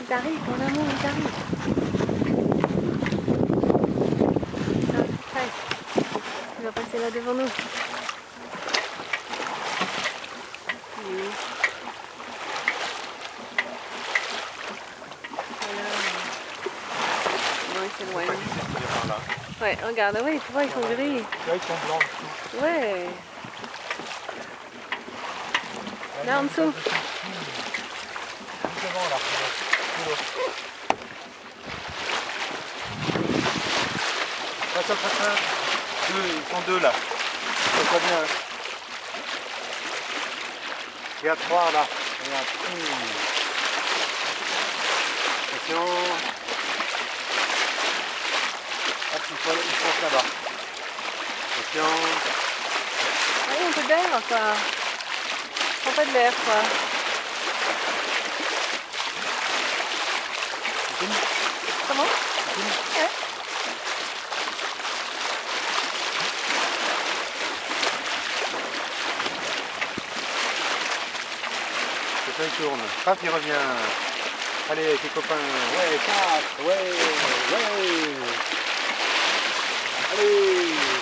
t'arrive, mon amour, il t'arrive. Ah, il va passer là devant nous. Il est où? Voilà. Non, il s'éloigne. Ouais, regarde, oui, tu vois, ils sont gris. Là, ils sont blancs. Ouais. Là, en dessous. Devant, là. Ça. Ils sont deux là. C'est pas bien. Il y a trois là. Regarde. Attention. Hop, il faut là-bas. Attention. Oui, un peu d'air, quoi. Un peu d'air, quoi. Comment? Ouais. Ça il tourne. Paf, il revient. Allez, tes copains. Ouais, 4. Ouais. Allez.